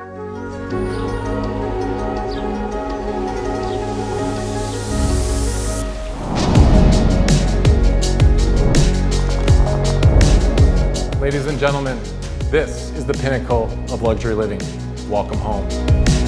Ladies and gentlemen, this is the pinnacle of luxury living. Welcome home.